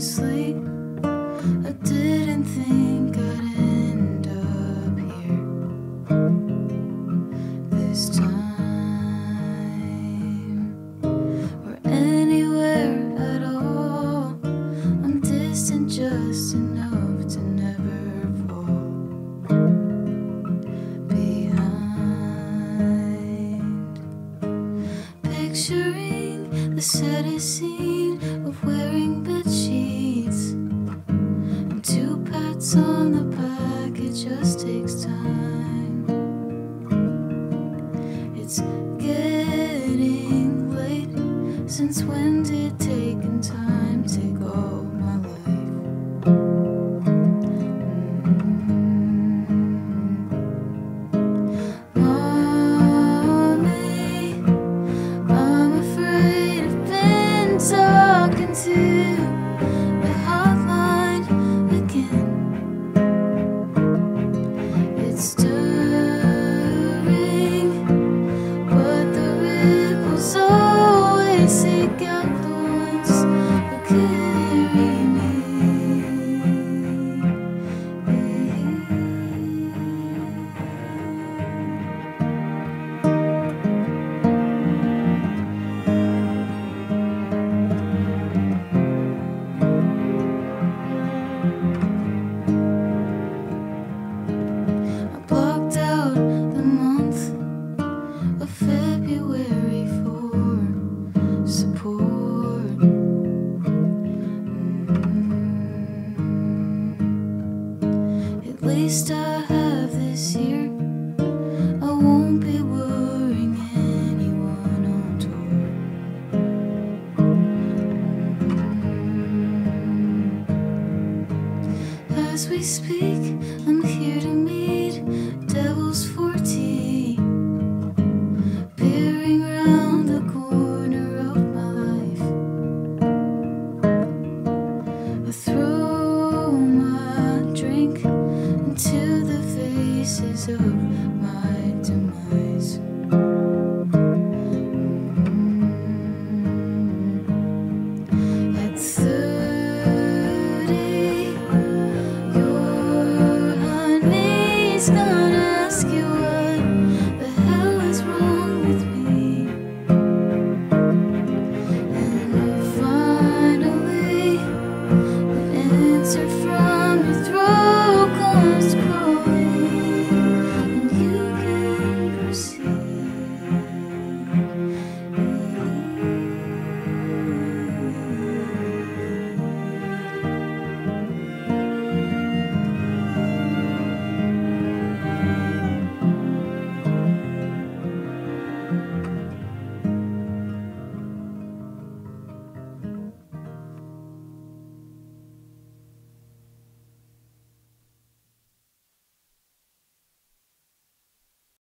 honestly, I didn't think I'd end up here this time, or anywhere at all. I'm distant just enough to never fall behind. Picturing the saddest scene of wearing bed sheets and 2 pats on the back, it just takes time. It's getting late. Since when did taking time take all my life? Mommy, I'm afraid I've been talking to the hotline again. It's stirring, but the ripples always seek out the ones who carry me. I blocked out the month of February for support. At least I have this year. I won't be worrying anyone on tour. As we speak,